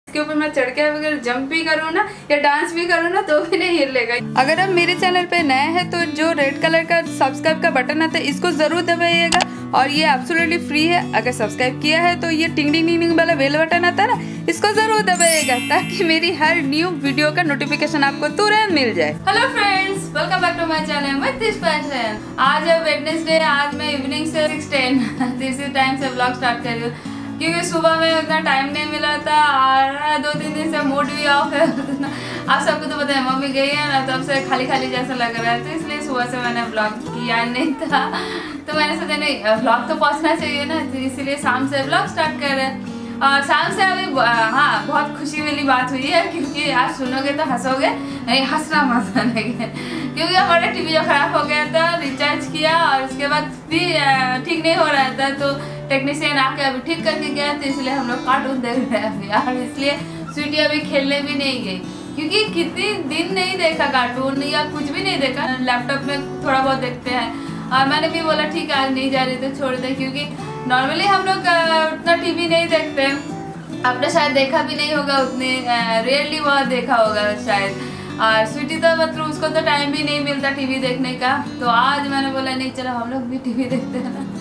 इसके ऊपर मैं चढ़ के अगर जंप भी करूँ ना या डांस भी करूँ ना तो भी नहीं हिलेगा। अगर आप मेरे चैनल पे नए हैं तो जो रेड कलर का सब्सक्राइब का बटन आता है इसको ज़रूर दबाइएगा और ये एब्सोल्युटली फ्री है। अगर सब्सक्राइब किया है तो ये टिंग टिंग टिंग वाला बेल बटन आता है ना, इसको ज़रूर दबाइएगा ताकि मेरी हर न्यू वीडियो का नोटिफिकेशन आपको तुरंत मिल जाए। Hello friends, welcome back to my channel with this passion. आज है वेडनेसडे, आज मैं इवनिंग से 6:10 इसी टाइम से ब्लॉग स्टार्ट कर रही हूँ क्योंकि सुबह में उतना टाइम नहीं मिला था और 2-3 दिन से मूड भी ऑफ है। आप सबको तो पता है मम्मी गई है ना, तब से खाली खाली जैसा लग रहा है, तो इसलिए सुबह से मैंने ब्लॉग किया नहीं था। तो मैंने सोचा नहीं, ब्लॉग तो पहुंचना चाहिए ना, तो इसीलिए शाम से ब्लॉग स्टार्ट कर रहे हैं। और शाम से अभी हाँ बहुत खुशी वाली बात हुई है क्योंकि आज सुनोगे तो हंसोगे, नहीं हंसना मत नहीं, क्योंकि हमारा टीवी जो खराब हो गया था रिचार्ज किया और उसके बाद भी ठीक नहीं हो रहा था, तो टेक्नीशियन आके अभी ठीक करके गया, तो इसलिए हम लोग कार्टून देख रहे हैं अभी। और इसलिए स्वीटी अभी खेलने भी नहीं गई क्योंकि कितने दिन नहीं देखा कार्टून या कुछ भी नहीं देखा, लैपटॉप में थोड़ा बहुत देखते हैं। और मैंने भी बोला ठीक है आज नहीं जा रही तो छोड़ दे, क्योंकि नॉर्मली हम लोग उतना टीवी नहीं देखते, आपने शायद देखा भी नहीं होगा, उतने रेयरली बहुत देखा होगा शायद। और स्वीटी तो मतलब उसको तो टाइम भी नहीं मिलता टीवी देखने का, तो आज मैंने बोला नहीं चलो हम लोग भी टीवी देखते हैं ना।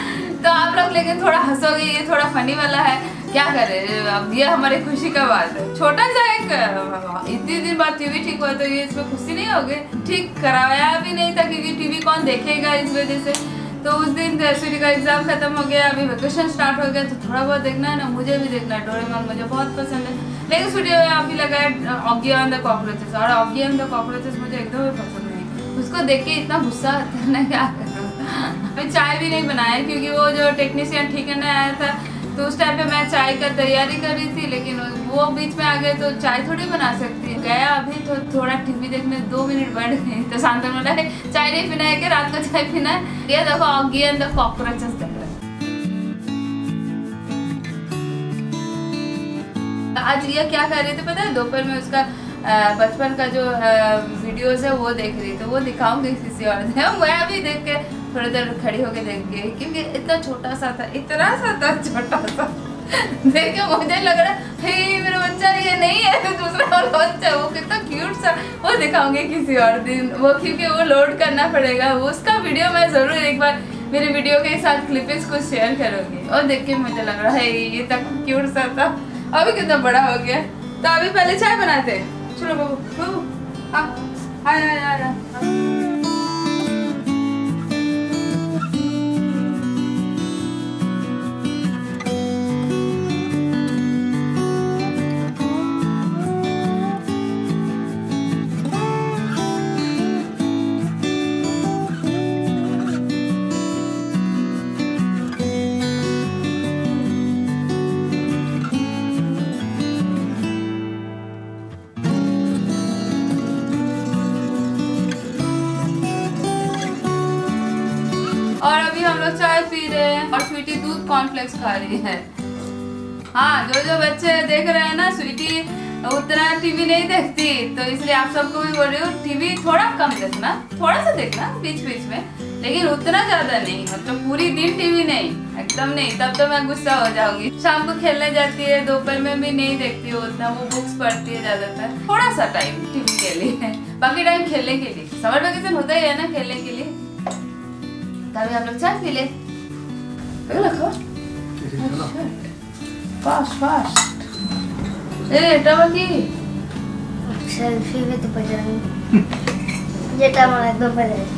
तो आप लोग लेकिन थोड़ा हंसोगे, ये थोड़ा फनी वाला है, क्या करें अब, ये हमारी खुशी का बात है। छोटा सा एक इतने दिन बाद टीवी ठीक हुआ तो ये इसमें खुशी नहीं होगी, ठीक कराया भी नहीं था क्योंकि टीवी कौन देखेगा इस वजह से। तो उस दिन स्वीटी का एग्जाम खत्म हो गया, अभी वेकेशन स्टार्ट हो गया, तो थोड़ा बहुत देखना है ना, मुझे भी देखना है। डोरेमोन मुझे बहुत पसंद है, लेकिन स्वीटी अभी लगा है ऑगी एंड द कॉकरोचेस, और ऑगी एंड द कॉकरोचेस मुझे एकदम भी पसंद नहीं। उसको देख के इतना गुस्सा आता है ना, क्या करूँ। मैं चाय भी नहीं बनाया क्योंकि वो जो टेक्नीशियन ठीक करने आया था तो उस टाइम पे मैं चाय का तैयारी कर रही थी, लेकिन वो बीच में आ गए तो चाय थोड़ी बना सकती है। गया अभी तो थोड़ा टीवी देखने 2 मिनट बैठ गए, तो शांतनु बोला चाय नहीं पीना है कि रात को चाय पीना है। ये देखो ऑगी एंड द कॉकरोचेस देख रहे। आज ये क्या कर रही थी पता है, दोपहर में उसका बचपन का जो वीडियोस है वो देख रही, तो वो दिखाऊंगी किसी और दिन। मैं अभी देख के थोड़ी देर खड़ी होके देख गई क्योंकि इतना छोटा सा था, इतना सा था छोटा सा, देख के मुझे लग रहा है मेरा बच्चा ये नहीं है, तो दूसरा वाला बच्चा वो कितना क्यूट सा, वो दिखाऊंगी किसी और दिन वो, क्योंकि वो लोड करना पड़ेगा। उसका वीडियो मैं जरूर एक बार मेरे वीडियो के साथ क्लिपिंग्स को शेयर करूंगी। और देख के मुझे लग रहा है ये तक क्यूट सा था, अभी कितना बड़ा हो गया। तो अभी पहले चाय बनाते, चलो बाबू बाबू हाँ। और अभी हम लोग चाय पी रहे हैं और स्वीटी दूध कॉर्नफ्लेक्स खा रही है। हाँ जो बच्चे देख रहे हैं ना, स्वीटी उतना टीवी नहीं देखती, तो इसलिए आप सबको भी बोल रही हूँ टीवी थोड़ा कम देखना, थोड़ा सा देखना बीच बीच में, लेकिन उतना ज्यादा नहीं, मतलब पूरी दिन टीवी नहीं, एकदम नहीं, तब तो मैं गुस्सा हो जाऊंगी। शाम को खेलने जाती है, दोपहर में भी नहीं देखती हो उतना, वो बुक्स पढ़ती है ज्यादातर, थोड़ा सा टाइम टीवी के लिए, बाकी टाइम खेलने के लिए। समर वेकेशन होता ही है ना खेलने के लिए। तभी हम लोग चाय पी ले, फास्ट सेल्फी में तो पजाएंगे ये टाइम एकदम पजाएंगे।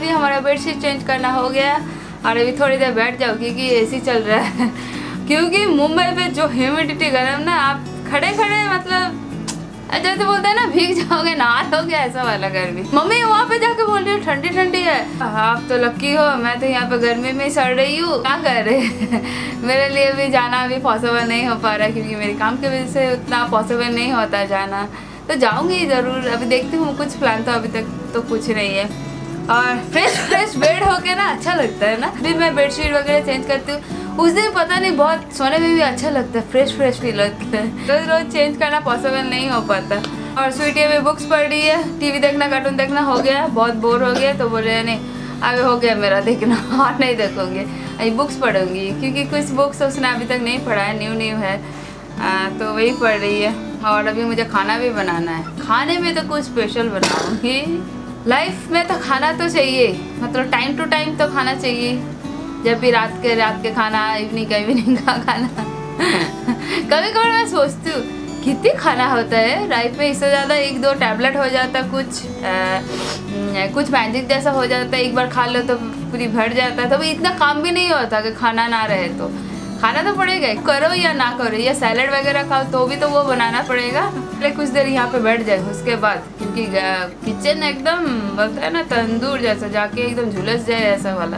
अभी हमारा बेडशीट चेंज करना हो गया और अभी थोड़ी देर बैठ जाओ क्योंकि एसी चल रहा है। क्योंकि मुंबई पे जो ह्यूमिडिटी गर्म ना, आप खड़े खड़े मतलब जैसे बोलते हैं ना भीग जाओगे, नहा लोगे, ऐसा वाला गर्मी। मम्मी वहाँ पे जाके बोल रही हूँ ठंडी ठंडी है। आप तो लकी हो, मैं तो यहाँ पे गर्मी में सड़ रही हूँ। क्या कर रहे मेरे लिए भी जाना अभी पॉसिबल नहीं हो पा रहा है क्योंकि मेरे काम की वजह से उतना पॉसिबल नहीं होता है जाना। तो जाऊँगी ज़रूर, अभी देखती हूँ। कुछ प्लान तो अभी तक तो कुछ नहीं है। और फ्रेश बेड होके ना अच्छा लगता है ना। फिर मैं बेडशीट वगैरह चेंज करती हूँ, उस दिन पता नहीं बहुत सोने में भी अच्छा लगता है, फ्रेश फील होता है। रोज रोज चेंज करना पॉसिबल नहीं हो पाता। और स्वीटी अभी बुक्स पढ़ रही है, टीवी देखना, कार्टून देखना हो गया, बहुत बोर हो गया। तो बोल रहे हैं नहीं अभी हो गया मेरा देखना, और नहीं देखोगे, अभी बुक्स पढ़ूंगी क्योंकि कुछ बुक्स उसने अभी तक नहीं पढ़ा है, न्यू है। तो वही पढ़ रही है। और अभी मुझे खाना भी बनाना है। खाने में तो कुछ स्पेशल बनाऊँगी। लाइफ में तो खाना तो चाहिए, मतलब टाइम टू टाइम तो खाना चाहिए। जब भी रात के खाना, इवनिंग का खाना। कभी कभी मैं सोचती हूँ कितनी खाना होता है लाइफ में, इससे ज़्यादा 1-2 टैबलेट हो जाता, कुछ मैजिक जैसा हो जाता है। एक बार खा लो तो पूरी भर जाता है। तो भी इतना काम भी नहीं होता कि खाना ना रहे तो खाना तो पड़ेगा, करो या ना करो, या सैलड वगैरह खाओ तो भी तो वो बनाना पड़ेगा। पहले कुछ देर यहाँ पे बैठ जाए, उसके बाद क्योंकि किचन एकदम बोलता है ना तंदूर जैसा, जाके एकदम झुलस जाए ऐसा वाला।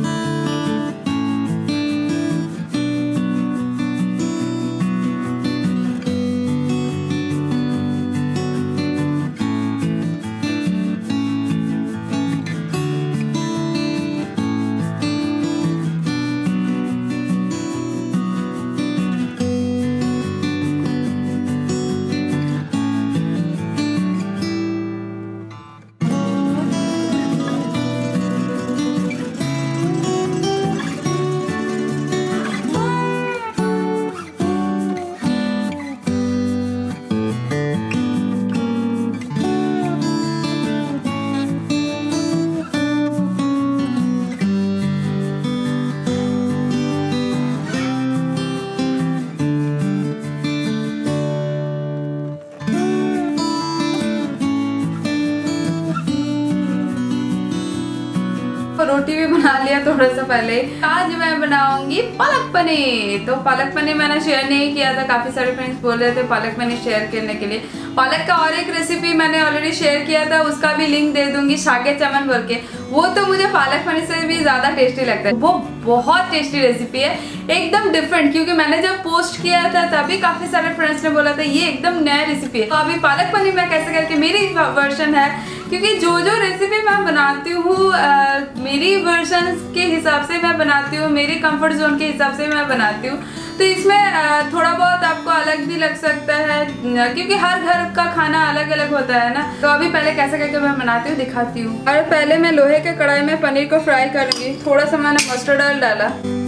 रोटी भी बना लिया थोड़ा सा पहले। आज मैं बनाऊंगी पालक पनीर। तो पालक पनीर मैंने शेयर नहीं किया था, काफी सारे फ्रेंड्स बोल रहे थे पालक पनीर शेयर करने के लिए। पालक का और एक रेसिपी मैंने ऑलरेडी शेयर किया था, उसका भी लिंक दे दूंगी, शाके चमन बोल के। वो तो मुझे पालक पनीर से भी ज्यादा टेस्टी लगता है। वो बहुत टेस्टी रेसिपी है, एकदम डिफरेंट। क्योंकि मैंने जब पोस्ट किया था तभी काफी सारे फ्रेंड्स ने बोला था ये एकदम नया रेसिपी है। तो अभी पालक पनीर मैं कैसे करके, मेरी वर्जन है, क्योंकि जो रेसिपी मैं बनाती हूँ मेरी वर्जन के हिसाब से मैं बनाती हूँ, मेरी कंफर्ट जोन के हिसाब से मैं बनाती हूँ। तो इसमें थोड़ा बहुत आपको अलग भी लग सकता है क्योंकि हर घर का खाना अलग अलग होता है ना। तो अभी पहले कैसे करके मैं बनाती हूँ दिखाती हूँ। और पहले मैं लोहे के कढ़ाई में पनीर को फ्राई करूँगी। थोड़ा सा मैंने मस्टर्ड ऑयल डाला।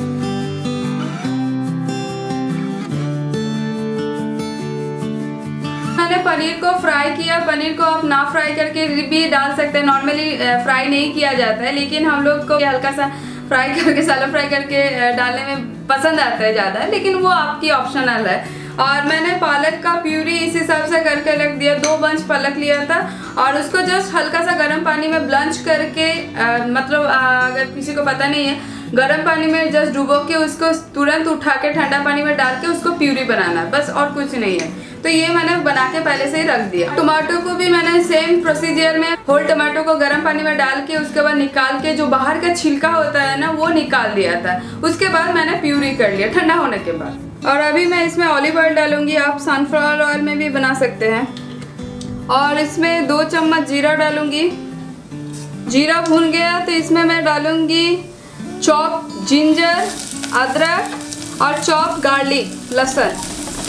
मैंने पनीर को फ्राई किया। पनीर को आप ना फ्राई करके भी डाल सकते हैं, नॉर्मली फ्राई नहीं किया जाता है, लेकिन हम लोग को हल्का सा फ्राई करके, सैलो फ्राई करके डालने में पसंद आता है ज़्यादा, लेकिन वो आपकी ऑप्शनल है। और मैंने पालक का प्यूरी इस हिसाब से करके रख दिया। 2 बंच पालक लिया था और उसको जस्ट हल्का सा गर्म पानी में ब्लंच करके मतलब अगर किसी को पता नहीं है, गर्म पानी में जस्ट डुबो के उसको तुरंत उठा के ठंडा पानी में डाल के उसको प्यूरी बनाना है, बस और कुछ नहीं है। तो ये मैंने बना के पहले से ही रख दिया। टमाटो को भी मैंने सेम प्रोसीजर में होल टमाटो को गर्म पानी में डाल के उसके बाद निकाल के जो बाहर का छिलका होता है ना वो निकाल दिया था। उसके बाद मैंने प्यूरी कर लिया ठंडा होने के बाद। और अभी मैं इसमें ऑलिव ऑयल डालूंगी, आप सनफ्लावर ऑयल में भी बना सकते हैं। और इसमें 2 चम्मच जीरा डालूंगी। जीरा भून गया तो इसमें मैं डालूंगी चॉप जिंजर, अदरक और चॉप गार्लिक, लहसुन।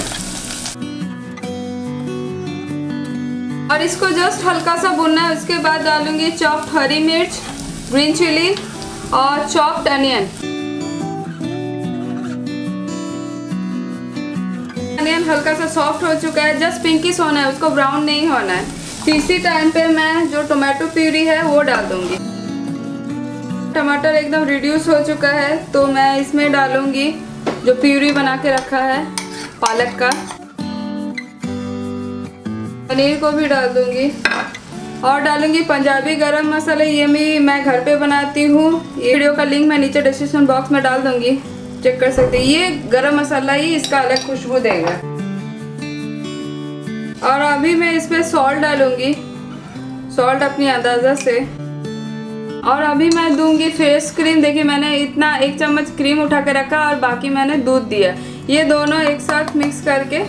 और इसको जस्ट हल्का सा भूनना है। उसके बाद डालूंगी चॉप्ड हरी मिर्च, ग्रीन चिली और चॉप्ड अनियन। अनियन हल्का सा सॉफ्ट हो चुका है, जस्ट पिंकिश होना है, उसको ब्राउन नहीं होना है। तो इसी टाइम पे मैं जो टोमेटो प्यूरी है वो डाल दूंगी। टमाटर एकदम रिड्यूस हो चुका है तो मैं इसमें डालूंगी जो प्यूरी बना के रखा है पालक का। पनीर को भी डाल दूंगी। और डालूंगी पंजाबी गरम मसाला, ये भी मैं घर पे बनाती हूँ। ये वीडियो का लिंक मैं नीचे डिस्क्रिप्शन बॉक्स में डाल दूंगी, चेक कर सकते हैं। ये गरम मसाला ही इसका अलग खुशबू देगा। और अभी मैं इस पर सॉल्ट डालूंगी, सॉल्ट अपनी अंदाज़ा से। और अभी मैं दूंगी फेस क्रीम। देखिए मैंने इतना 1 चम्मच क्रीम उठा के रखा और बाकी मैंने दूध दिया। ये दोनों एक साथ मिक्स करके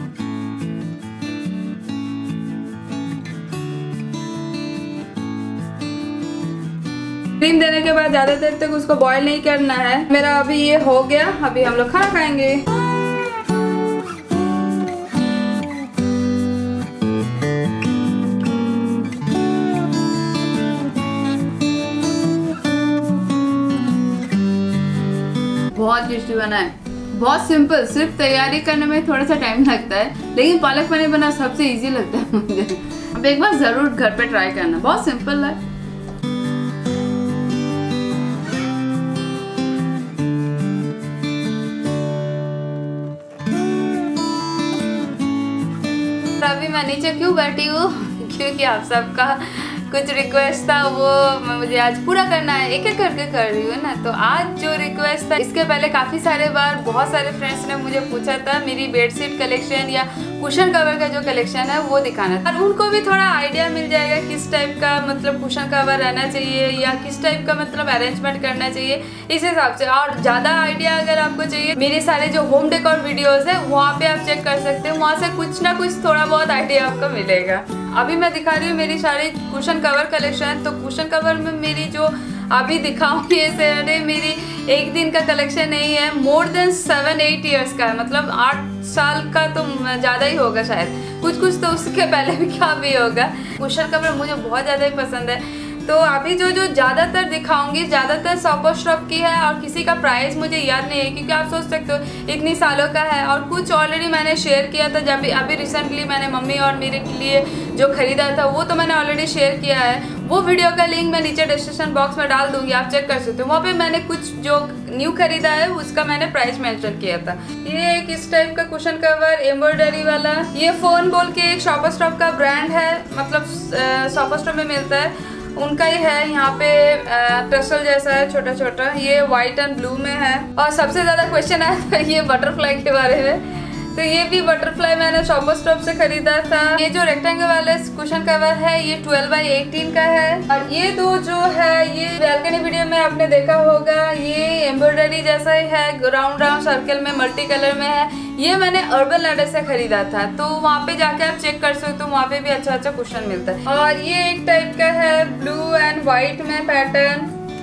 क्रीम देने के बाद ज़्यादा देर तक उसको बॉईल नहीं करना है। मेरा अभी ये हो गया, अभी हम लोग खाना खाएंगे। बहुत टेस्टी बना है, बहुत सिंपल, सिर्फ तैयारी करने में थोड़ा सा टाइम लगता है, लेकिन पालक पनीर बना सबसे इजी लगता है मुझे। अब एक बार ज़रूर घर पे ट्राई करना, बहुत सिंपल है। अभी मैं नीचे क्यों बैठी हूँ क्योंकि आप सबका कुछ रिक्वेस्ट था, वो मुझे आज पूरा करना है। एक एक करके कर रही हूँ ना। तो आज जो रिक्वेस्ट था, इसके पहले काफ़ी सारे बार बहुत सारे फ्रेंड्स ने मुझे पूछा था मेरी बेडशीट कलेक्शन या कुशन कवर का जो कलेक्शन है वो दिखाना था। और उनको भी थोड़ा आइडिया मिल जाएगा किस टाइप का मतलब कुशन कवर रहना चाहिए या किस टाइप का मतलब अरेंजमेंट करना चाहिए, इस हिसाब से। और ज़्यादा आइडिया अगर आपको चाहिए, मेरे सारे जो होम डेकोर वीडियोज़ है वहाँ पे आप चेक कर सकते हो, वहाँ से कुछ ना कुछ थोड़ा बहुत आइडिया आपको मिलेगा। अभी मैं दिखा रही हूँ मेरी सारी कुशन कवर कलेक्शन। तो कुशन कवर में मेरी जो अभी दिखाऊंगी ये सारे मेरी एक दिन का कलेक्शन नहीं है, मोर देन 7-8 ईयर्स का है, मतलब 8 साल का तो ज़्यादा ही होगा शायद, कुछ तो उसके पहले भी क्या भी होगा। कुशन कवर मुझे बहुत ज़्यादा ही पसंद है। तो अभी जो ज़्यादातर दिखाऊंगी ज़्यादातर शॉपर शॉप की है और किसी का प्राइस मुझे याद नहीं है, क्योंकि आप सोच सकते हो इतनी सालों का है। और कुछ ऑलरेडी मैंने शेयर किया था, जब अभी रिसेंटली मैंने मम्मी और मेरे लिए जो ख़रीदा था वो तो मैंने ऑलरेडी शेयर किया है। वो वीडियो का लिंक मैं नीचे डिस्क्रिप्शन बॉक्स में डाल दूंगी, आप चेक कर सकते हो। वहाँ पे मैंने कुछ जो न्यू खरीदा है उसका मैंने प्राइस मेंशन किया था। ये एक इस टाइप का कुशन कवर एम्ब्रॉयडरी वाला, ये फ़ोन बोल के एक शॉपर स्टॉप का ब्रांड है, मतलब शॉपर स्टॉप में मिलता है, उनका ही है। यहाँ पे टसल जैसा है छोटा छोटा, ये वाइट एंड ब्लू में है। और सबसे ज़्यादा क्वेश्चन आया था ये बटरफ्लाई के बारे में, तो ये भी बटरफ्लाई मैंने शॉपर स्टॉप से खरीदा था। ये जो रेक्टेंगल वाले कुशन कवर है ये 12x18 का है। और ये दो जो है ये बालकनी वीडियो में आपने देखा होगा, ये एम्ब्रॉयडरी जैसा ही है, राउंड राउंड सर्कल में मल्टी कलर में है। ये मैंने अर्बन लैडर से खरीदा था, तो वहाँ पे जाके आप चेक कर सकते हो, वहाँ पे भी अच्छा अच्छा कुशन मिलता है। और ये एक टाइप का है ब्लू एंड व्हाइट में पैटर्न,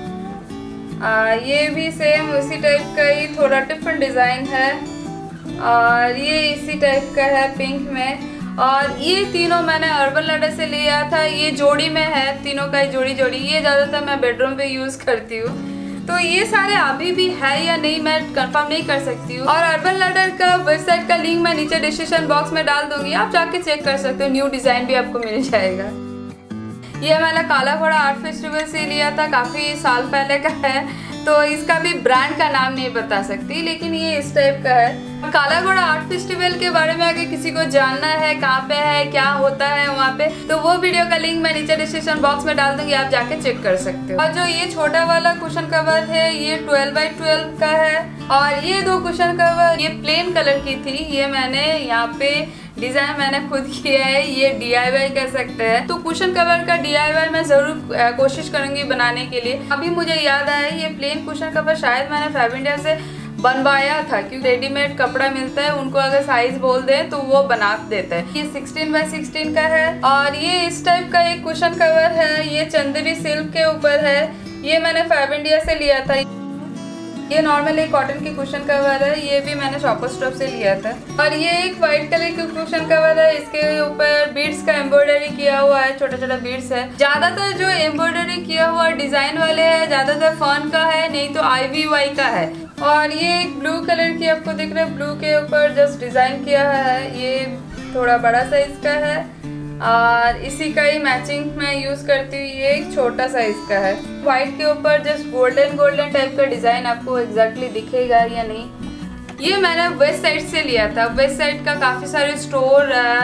ये भी सेम उसी टाइप का ही, थोड़ा डिफरेंट डिज़ाइन है। और ये इसी टाइप का है पिंक में। और ये तीनों मैंने अर्बन लैडर से लिया था, ये जोड़ी में है, तीनों का जोड़ी। ये ज़्यादातर मैं बेडरूम पे यूज़ करती हूँ, तो ये सारे अभी भी है या नहीं मैं कंफर्म नहीं कर सकती हूँ। और अर्बन लैडर का वेबसाइट का लिंक मैं नीचे डिस्क्रिप्शन बॉक्स में डाल दूंगी, आप जाके चेक कर सकते हो, न्यू डिज़ाइन भी आपको मिल जाएगा। ये मैंने काला घोड़ा आर्ट फेस्टिवल से लिया था, काफ़ी साल पहले का है, तो इसका भी ब्रांड का नाम नहीं बता सकती, लेकिन ये इस टाइप का है। काला घोड़ा आर्ट फेस्टिवल के बारे में अगर किसी को जानना है कहाँ पे है क्या होता है वहाँ पे, तो वो वीडियो का लिंक मैं नीचे डिस्क्रिप्शन बॉक्स में डाल दूंगी, आप जाके चेक कर सकते हो। और जो ये छोटा वाला कुशन कवर है ये 12x12 का है। और ये दो कुशन कवर ये प्लेन कलर की थी, ये मैंने यहाँ पे डिज़ाइन मैंने खुद किया है, ये DIY कह सकते हैं। तो कुशन कवर का DIY मैं ज़रूर कोशिश करूँगी बनाने के लिए। अभी मुझे याद आया ये प्लेन कुशन कवर शायद मैंने फैब इंडिया से बनवाया था, क्योंकि रेडीमेड कपड़ा मिलता है, उनको अगर साइज बोल दें तो वो बना देता है। ये 16x16 का है। और ये इस टाइप का एक कुशन कवर है, ये चंदेरी सिल्क के ऊपर है, ये मैंने फैब इंडिया से लिया था। ये नॉर्मल एक कॉटन की कुशन कवर है, ये भी मैंने शॉपर स्टॉप से लिया था। और ये एक वाइट कलर की कुशन कवर है, इसके ऊपर बीड्स का एम्ब्रॉयडरी किया हुआ है, छोटा छोटा बीड्स है। ज्यादातर जो एम्ब्रॉयडरी किया हुआ डिजाइन वाले है ज्यादातर फन का है, नहीं तो IVY का है। और ये एक ब्लू कलर की आपको दिख रहा है, ब्लू के ऊपर जस्ट डिजाइन किया है, ये थोड़ा बड़ा साइज का है और इसी का ही मैचिंग मैं यूज़ करती हूँ। ये एक छोटा साइज का है, वाइट के ऊपर जस्ट गोल्डन टाइप का डिज़ाइन आपको एग्जैक्टली दिखेगा या नहीं। ये मैंने वेस्ट साइड से लिया था, वेस्ट साइड का काफ़ी सारे स्टोर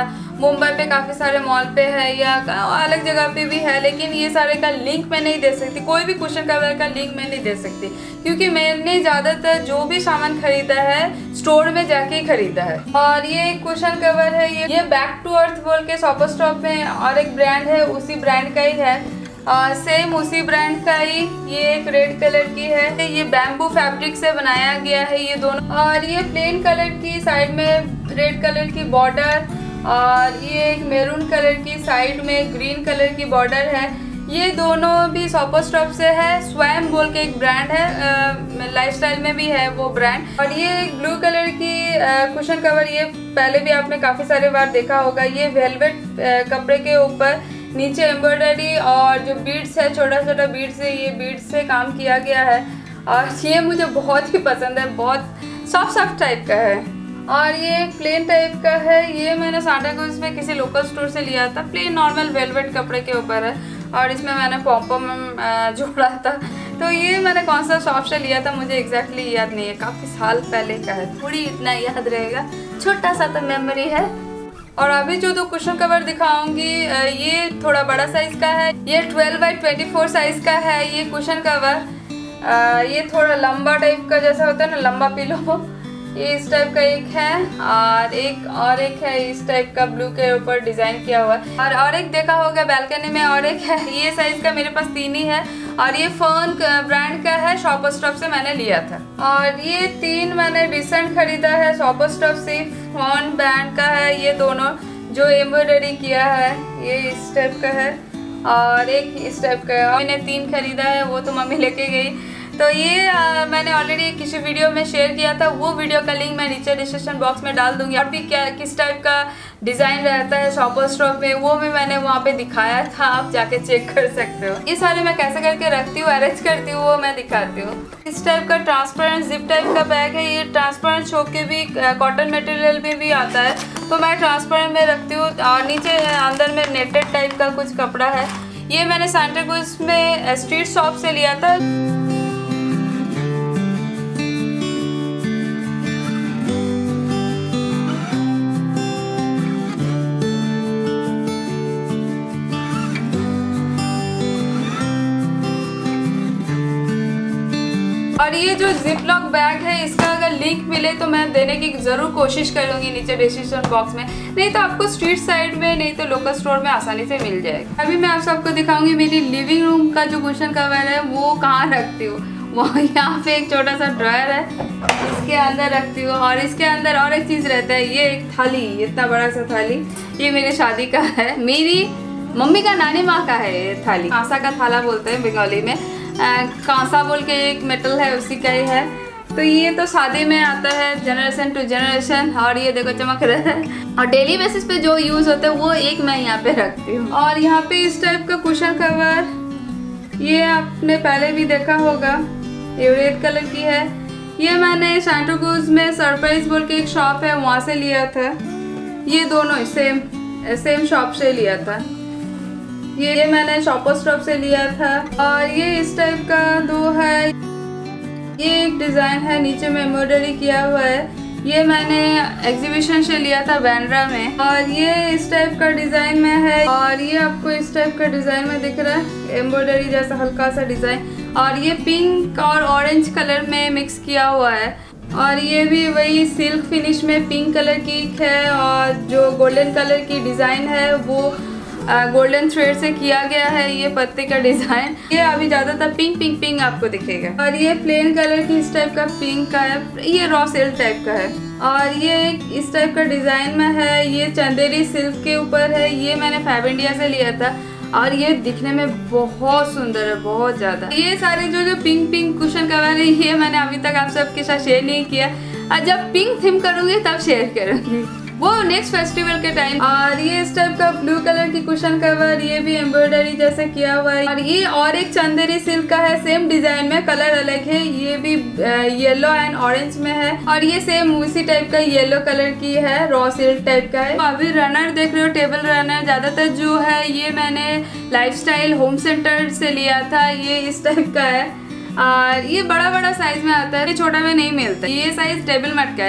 मुंबई पे काफ़ी सारे मॉल पे है या अलग जगह पे भी है, लेकिन ये सारे का लिंक मैं नहीं दे सकती, कोई भी कुशन कवर का लिंक मैं नहीं दे सकती, क्योंकि मैंने ज़्यादातर जो भी सामान खरीदा है स्टोर में जाके ही खरीदा है। और ये एक कुशन कवर है, ये बैक टू अर्थ बोल के शॉपर स्टॉप में और एक ब्रांड है, उसी ब्रांड का ही है, सेम उसी ब्रांड का ही। ये एक रेड कलर की है, ये बैम्बू फैब्रिक से बनाया गया है ये दोनों। और ये प्लेन कलर की, साइड में रेड कलर की बॉर्डर, और ये एक मैरून कलर की, साइड में ग्रीन कलर की बॉर्डर है। ये दोनों भी शॉपर स्टॉप से है, स्वयं बोल के एक ब्रांड है, लाइफस्टाइल में भी है वो ब्रांड। और ये एक ब्लू कलर की कुशन कवर, ये पहले भी आपने काफ़ी सारे बार देखा होगा। ये वेलवेट कपड़े के ऊपर नीचे एम्ब्रॉयडरी और जो बीड्स है, छोटा छोटा बीड्स है, ये बीड्स से काम किया गया है। और ये मुझे बहुत ही पसंद है, बहुत सॉफ्ट टाइप का है। और ये प्लेन टाइप का है, ये मैंने सांता क्रूज में किसी लोकल स्टोर से लिया था, प्लेन नॉर्मल वेलवेट कपड़े के ऊपर है, और इसमें मैंने पॉम जोड़ा था। तो ये मैंने कौन सा शॉप से लिया था मुझे एग्जैक्टली याद नहीं है, काफ़ी साल पहले का है, थोड़ी इतना याद रहेगा, छोटा सा तो मेमोरी है। और अभी जो दो कुशन कवर दिखाऊंगी ये थोड़ा बड़ा साइज़ का है, ये 12x24 साइज़ का है ये कुशन कवर। ये थोड़ा लंबा टाइप का जैसा होता है ना, लंबा पिलो, ये इस टाइप का एक है, और एक है इस टाइप का ब्लू के ऊपर डिज़ाइन किया हुआ है। और एक देखा होगा बालकनी में, और एक है, ये साइज़ का मेरे पास 3 ही है। और ये फर्न ब्रांड का है, शॉपर स्टॉप से मैंने लिया था। और ये 3 मैंने रिसेंट खरीदा है, शॉपर स्टॉप से फर्न ब्रांड का है ये दोनों, जो एम्ब्रॉयडरी किया है, ये इस टाइप का है और एक इस टाइप का है। और मैंने 3 खरीदा है, वो तो मम्मी लेके गई। तो ये मैंने ऑलरेडी किसी वीडियो में शेयर किया था, वो वीडियो का लिंक मैं नीचे डिस्क्रिप्शन बॉक्स में डाल दूंगी। और भी क्या किस टाइप का डिज़ाइन रहता है शॉपर स्टॉप में, वो भी मैंने वहाँ पे दिखाया था, आप जाके चेक कर सकते हो। ये सारे मैं कैसे करके रखती हूँ, अरेंज करती हूँ, वो मैं दिखाती हूँ। इस टाइप का ट्रांसपेरेंट जिप टाइप का बैग है, ये ट्रांसपेरेंट शो के भी कॉटन मटेरियल में भी आता है, तो मैं ट्रांसपेरेंट में रखती हूँ। और नीचे अंदर में नेटेड टाइप का कुछ कपड़ा है, ये मैंने सांता क्रूज में स्ट्रीट शॉप से लिया था। और ये जो जिप लॉक बैग है, इसका अगर लिंक मिले तो मैं देने की ज़रूर कोशिश करूँगी नीचे डिस्क्रिप्शन बॉक्स में, नहीं तो आपको स्ट्रीट साइड में, नहीं तो लोकल स्टोर में आसानी से मिल जाएगा। अभी मैं आप सबको दिखाऊंगी मेरी लिविंग रूम का जो कुशन कवर है वो कहाँ रखती हूँ। वो यहाँ पे एक छोटा सा ड्रॉयर है, इसके अंदर रखती हूँ। और इसके अंदर और एक चीज़ रहता है, ये एक थाली, इतना बड़ा सा थाली, ये मेरी शादी का है, मेरी मम्मी का नानी माँ का है ये थाली, कांसा का थाला बोलते हैं बंगाली में, कांसा बोल के एक मेटल है, उसी का ही है। तो ये तो शादी में आता है, जनरेशन टू जनरेशन। और ये देखो चमक रहा है। और डेली बेसिस पे जो यूज़ होता है वो एक मैं यहाँ पे रखती हूँ। और यहाँ पे इस टाइप का कुशन कवर, ये आपने पहले भी देखा होगा, ये रेड कलर की है, ये मैंने सांता क्रूज में सरप्राइज बोल के एक शॉप है, वहाँ से लिया था। ये दोनों सेम शॉप से लिया था, ये मैंने शॉपर स्टॉप से लिया था। और ये इस टाइप का 2 है, ये एक डिज़ाइन है, नीचे में एम्ब्रॉयडरी किया हुआ है, ये मैंने एग्जीबिशन से लिया था बैंड्रा में। और ये इस टाइप का डिज़ाइन में है, और ये आपको इस टाइप का डिज़ाइन में दिख रहा है, एम्ब्रॉयडरी जैसा हल्का सा डिज़ाइन। और ये पिंक और ऑरेंज कलर में मिक्स किया हुआ है। और ये भी वही सिल्क फिनिश में पिंक कलर की है, और जो गोल्डन कलर की डिज़ाइन है वो गोल्डन थ्रेड से किया गया है, ये पत्ते का डिज़ाइन। ये अभी ज़्यादातर पिंक आपको दिखेगा। और ये प्लेन कलर की इस टाइप का पिंक का है, ये रॉ सिल्क टाइप का है। और ये एक इस टाइप का डिज़ाइन में है, ये चंदेरी सिल्क के ऊपर है, ये मैंने फैब इंडिया से लिया था। और ये दिखने में बहुत सुंदर है, बहुत ज़्यादा। ये सारे जो पिंक कुशन कवर है, ये मैंने अभी तक आप सबके साथ शेयर नहीं किया, और जब पिंक थीम करूँगी तब शेयर करूँगी, वो नेक्स्ट फेस्टिवल के टाइम। और ये इस टाइप का ब्लू कलर की कुशन कवर, ये भी एम्ब्रॉयडरी जैसे किया हुआ है। और ये और एक चंदेरी सिल्क का है, सेम डिजाइन में, कलर अलग है, ये भी येलो एंड ऑरेंज में है। और ये सेम उसी टाइप का येलो कलर की है, रॉ सिल्क टाइप का है। तो अभी रनर देख रहे हो, टेबल रनर, ज्यादातर जो है ये मैंने लाइफस्टाइल होम सेंटर से लिया था, ये इस टाइप का है। और ये बड़ा साइज में आता है, ये छोटा में नहीं मिलता, ये साइज टेबल मैट का है।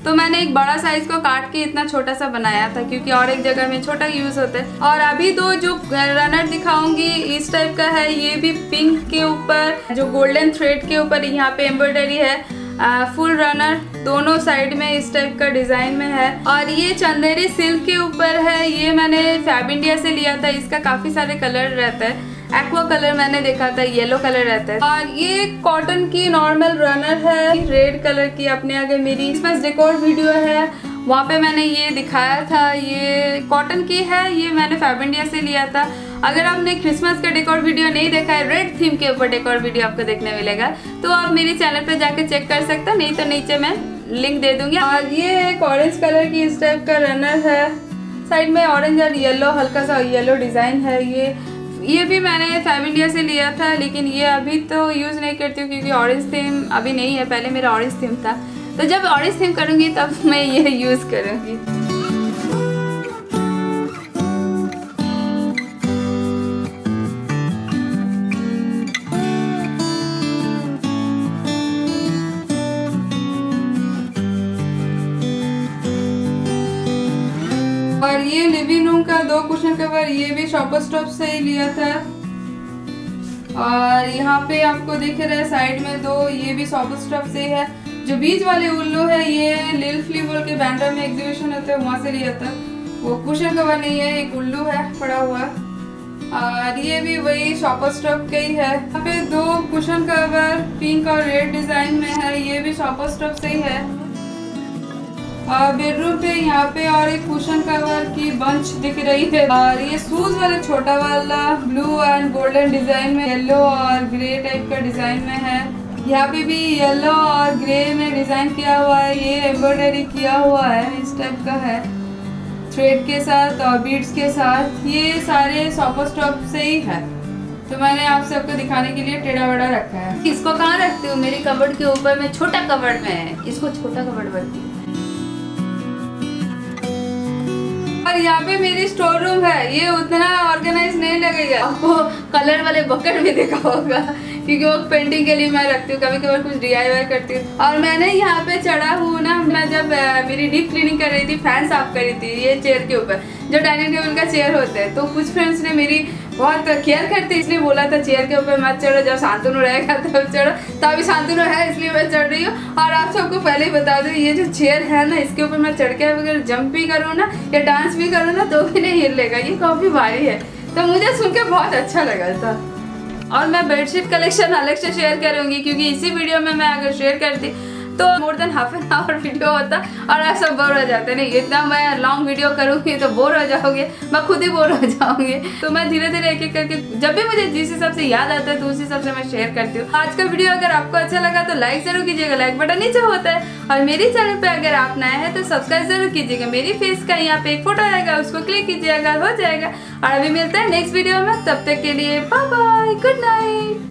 तो मैंने एक बड़ा साइज को काट के इतना छोटा सा बनाया था, क्योंकि और एक जगह में छोटा यूज होता है। और अभी दो जो रनर दिखाऊंगी इस टाइप का है, ये भी पिंक के ऊपर जो गोल्डन थ्रेड के ऊपर यहाँ पे एम्ब्रॉयडरी है, फुल रनर दोनों साइड में इस टाइप का डिजाइन में है। और ये चंदेरी सिल्क के ऊपर है, ये मैंने फैब इंडिया से लिया था। इसका काफी सारे कलर रहता है, एक्वा कलर मैंने देखा था, येलो कलर रहता है। और ये कॉटन की नॉर्मल रनर है, रेड कलर की। अपने आगे मेरी क्रिसमस डेकोर वीडियो है, वहाँ पे मैंने ये दिखाया था। ये कॉटन की है, ये मैंने फैब इंडिया से लिया था। अगर आपने क्रिसमस का डेकोर वीडियो नहीं देखा है, रेड थीम के ऊपर डेकोर वीडियो आपको देखने मिलेगा, तो आप मेरे चैनल पे जाके चेक कर सकते हैं, नहीं तो नीचे मैं लिंक दे दूंगी। और ये एक ऑरेंज कलर की इस टाइप का रनर है, साइड में ऑरेंज और येलो, हल्का सा येलो डिजाइन है। ये भी मैंने फैब इंडिया से लिया था, लेकिन ये अभी तो यूज़ नहीं करती हूँ क्योंकि ऑरेंज थीम अभी नहीं है। पहले मेरा ऑरेंज थीम था, तो जब ऑरेंज थीम करूँगी तब मैं ये यूज़ करूँगी। और ये लिविंग रूम का 2 कुशन कवर, ये भी शॉपर स्टॉप से ही लिया था। और यहाँ पे आपको दिख रहा है साइड में 2, ये भी शॉपर स्टॉप से है। जो बीच वाले उल्लू है ये लिल फ्लीवर के बैंड्रा में एग्जीबिशन होता है, वहाँ से लिया था। वो कुशन कवर नहीं है, एक उल्लू है पड़ा हुआ। और ये भी वही शॉपर स्टॉप का ही है। यहाँ पे 2 कुशन कवर पिंक और रेड डिजाइन में है, ये भी शॉपर स्टॉप से ही है। बेडरूम पे यहाँ पे और एक कुशन कवर की बंच दिख रही है। और ये शूज वाला छोटा वाला ब्लू एंड गोल्डन डिजाइन में, येलो और ग्रे टाइप का डिजाइन में है। यहाँ पे भी येलो और ग्रे में डिजाइन किया हुआ है, ये एम्ब्रॉयडरी किया हुआ है, इस टाइप का है थ्रेड के साथ और बीड्स के साथ। ये सारे शॉपर स्टॉप से ही है, तो मैंने आप सबको दिखाने के लिए टेढ़ा बड़ा रखा है। इसको कहाँ रखती हूँ? मेरी कबर्ड के ऊपर में, छोटा कबर्ड में है, इसको छोटा कबर्ड बोलती हूँ। और यहाँ पे मेरी स्टोर रूम है, ये उतना ऑर्गेनाइज नहीं लगेगा, आपको कलर वाले बकेट भी देखा होगा, क्योंकि वो पेंटिंग के लिए मैं रखती हूँ, कभी कभी कुछ DIY करती हूँ। और मैंने यहाँ पे चढ़ा हूँ ना, मैं जब मेरी डीप क्लीनिंग कर रही थी, फैन साफ कर रही थी ये चेयर के ऊपर, जो डाइनिंग टेबल का चेयर होता है, तो कुछ फ्रेंड्स ने मेरी बहुत केयर करती, इसलिए बोला था चेयर के ऊपर मत चढ़ो, जब शांतनु रहेगा तब चढ़ो। तो अभी शांतनु है इसलिए मैं चढ़ रही हूँ। और आप सबको पहले ही बता दूँ, ये जो चेयर है ना, इसके ऊपर मैं चढ़ के अगर जंप भी करूँ ना या डांस भी करूँ ना, तो भी नहीं हिलेगा, ये काफ़ी भारी है। तो मुझे सुन के बहुत अच्छा लगा था। और मैं बेडशीट कलेक्शन अलग से शेयर करूँगी, क्योंकि इसी वीडियो में मैं अगर शेयर करती तो more than half an hour video होता और आप सब बोर हो जाते। नहीं, इतना मैं लॉन्ग वीडियो करूँगी तो बोर हो जाओगे, मैं खुद ही बोर हो जाऊँगी। तो मैं धीरे धीरे एक एक करके, जब भी मुझे जिस हिसाब से याद आता है तो उस हिसाब से मैं शेयर करती हूँ। आज का वीडियो अगर आपको अच्छा लगा तो लाइक जरूर कीजिएगा, लाइक बटन नीचे होता है। और मेरी चैनल पे अगर आप नए हैं तो सब्सक्राइब जरूर कीजिएगा। मेरी फेस का यहाँ पे एक फोटो आएगा, उसको क्लिक कीजिएगा, हो जाएगा। और अभी मिलता है नेक्स्ट वीडियो में, तब तक के लिए बाय बाय, गुड नाइट।